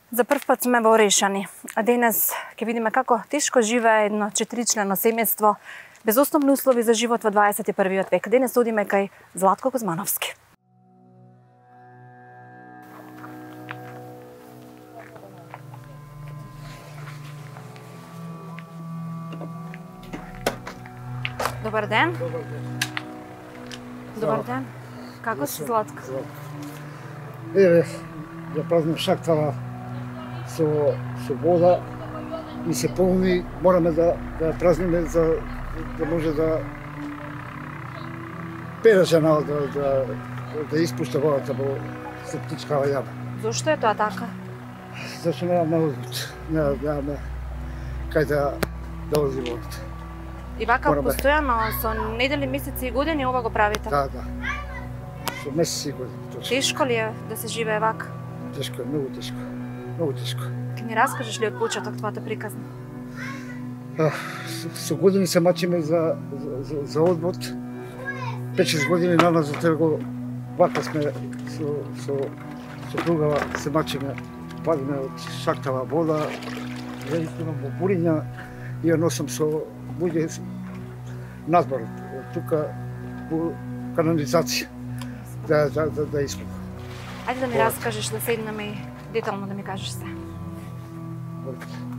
За прв пат сме во Орешани, а денес ќе видиме како тешко живее едно 4-члено семејство без основни услови за живот во 21. век. Денес одиме кај Златко Кузмановски. Добар ден. Добар ден. Добар ден. Како си, Златко? Еве, ја празнам шахтава со вода и се полни, мораме да ја празниме за да може да пережена да испушта водата во септичкава јама. Зошто е тоа така? Зашто немаме одвод, немаме кај да вози водата. И вака Мораме. постојано со недели, месеци и години ова го правите? Да. Со месеци и години, точно. Тешко ли е да се живее вака? Тешко е, многу тешко. Многу тешко. Ке ни раскажеш ли од почеток твојата приказна? Со години се мачиме за одвод. 5-6 години наназад го вака сме со сопругава се мачиме, падиме од шахтава вода, единствено во буриња и ја носам со буѓе надбор од тука во канализација да испука. Ајде да ми раскажеш, да седнеме и детално да ми кажеш се.